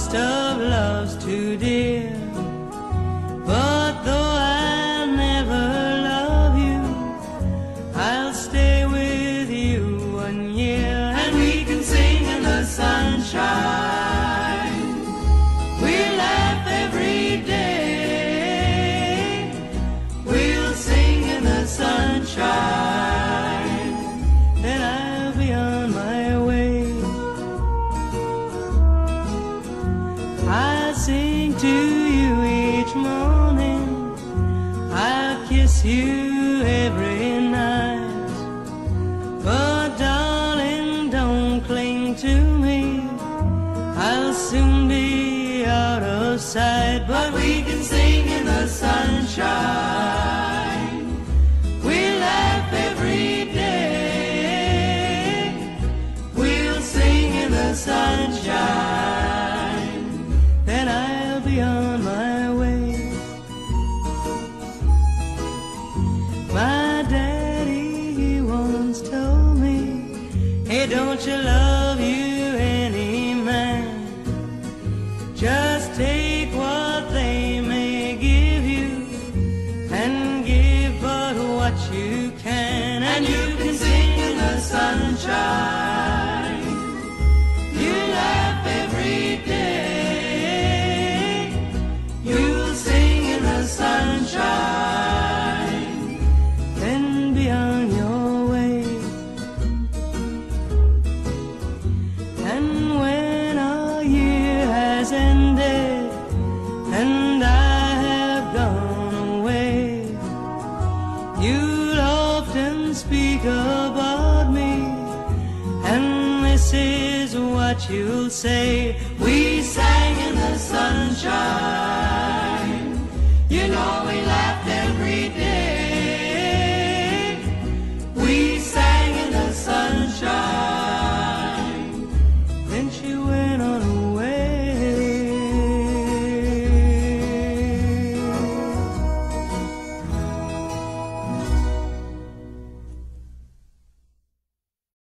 cost of love's too dear. But though I'll never love you, I'll stay with you 1 year, and we can sing in the sunshine. We'll laugh every day. We'll sing in the sunshine. Then I'll be on my way. I sing to you each morning. I'll kiss you every night. But darling, don't cling to me. I'll soon be out of sight. But we can sing in the sunshine. We'll laugh every day. We'll sing in the sunshine. Then I'll be on my way. My daddy, he once told me, hey, don't you love you any man? Just take what they may give you, and give but what you can, and you can sing in the sunshine. You laugh every day. You'll sing in the sunshine. Then be on your way. And when our year has ended and I have gone away, you'll often speak about me, and this is what you'll say: we sang in the sunshine.